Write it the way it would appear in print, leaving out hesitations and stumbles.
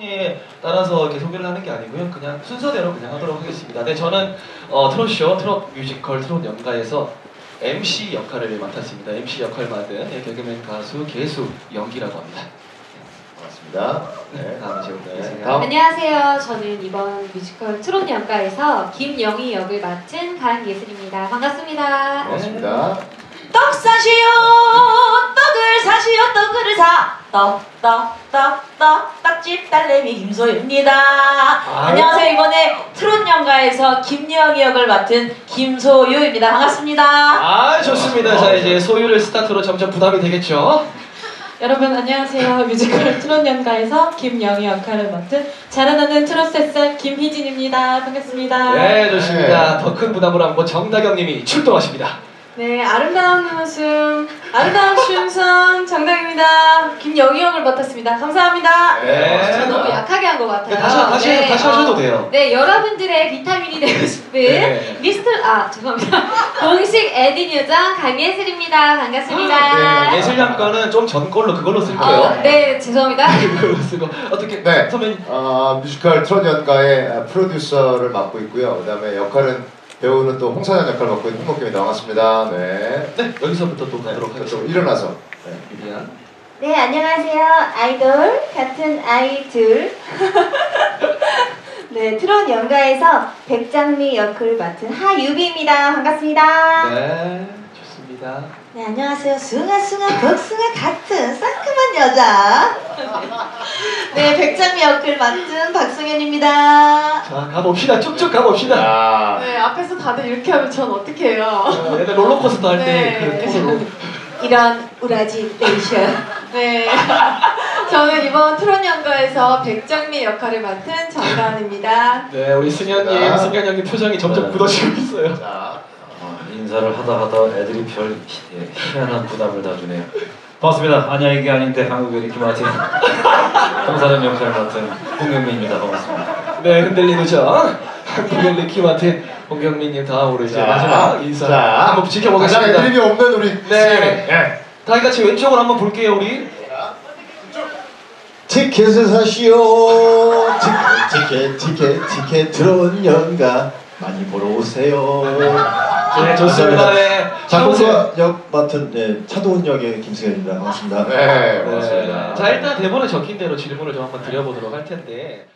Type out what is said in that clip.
순위에 따라서 이렇게 소개를 하는 게 아니고요. 그냥 순서대로 그냥 하도록 하겠습니다. 네, 저는 트롯쇼, 트롯 뮤지컬, 트롯 연가에서 MC 역할을 맡았습니다. MC 역할 맡은 개그맨 가수 개수 영기라고 합니다. 반갑습니다. 네, 다음 질문. 다음. 안녕하세요. 저는 이번 뮤지컬 트롯 연가에서 김영희 역을 맡은 강예슬입니다. 반갑습니다. 반갑습니다. 떡 사시오 떡을 사시오 떡을 사 떡 떡집 딸내미 김소유입니다. 안녕하세요. 이번에 트롯 연가에서 김영희 역을 맡은 김소유입니다. 반갑습니다. 아, 좋습니다. 자, 이제 소유를 스타트로 점점 부담이 되겠죠? 여러분 안녕하세요. 뮤지컬 트롯 연가에서 김영희 역할을 맡은 자라나는 트롯 새싹 김희진입니다. 반갑습니다. 네, 좋습니다. 더 큰 부담으로 한번 정다경님이 출동하십니다. 네, 아름다운 웃음, 아름다운 춤선 정당입니다. 김영희 역을 맡았습니다. 감사합니다. 네. 저 너무 약하게 한 것 같아요. 네, 다시 하셔도 돼요. 네, 여러분들의 비타민이 되고 싶은 네. 죄송합니다. 공식 에디뉴정 강예슬입니다. 반갑습니다. 네, 예술양 거는 좀 전 걸로 그걸로 쓸 거예요. 네, 죄송합니다. 그걸로 쓰고 어떻게 네. 선배님? 뮤지컬 트롯 연가의 프로듀서를 맡고 있고요. 그다음에 역할은 배우는 또 홍사장 역할 맡고 있는 홍목경입니다. 반갑습니다. 네. 네, 여기서부터 또 가도록 또 하겠습니다. 일어나서. 네. 미리안. 네, 안녕하세요. 아이돌 같은 아이둘. 네, 트롯 연가에서 백장미 역을 맡은 하유비입니다. 반갑습니다. 네, 좋습니다. 네, 안녕하세요. 숭아숭아 복숭아 같은 상큼한 여자. 네, 백장미 역을 맡은 박승현입니다. 자, 가봅시다. 쭉쭉 가봅시다. 자, 네, 앞에서 다들 이렇게 하면 전 어떻게 해요? 얘들 롤러코스터 할 때 네. 그 톤으로. 이런 우라지 텐션. 네, 저는 이번 트롯 연가에서 백장미 역할을 맡은 정다은입니다. 네, 우리 승현님, 자. 승현 형님 표정이 점점 굳어지고 있어요. 자, 인사를 하다 애들이 별 희한한 부담을 다 주네요. 반갑습니다. 아니야 이게 아닌데 한국의 리키 마틴 홍사장 역할을 맡은 홍경민입니다. 반갑습니다. 네, 흔들리는 저 한국의 리키 마틴 홍경민님 다음으로 이제 마지막 인사 한번 지켜보겠습니다. 가장 애드립이 없는 우리 네. 네. 다 같이 왼쪽으로 한번 볼게요, 우리. 티켓을 사시오. 티켓 트롯 연가 많이 보러 오세요. 네, 좋습니다. 네. 작곡가 역 맡은 차도훈 역의 김승현입니다. 반갑습니다. 네, 반갑습니다. 자, 일단 대본에 적힌 대로 질문을 좀 한번 드려보도록 할 텐데.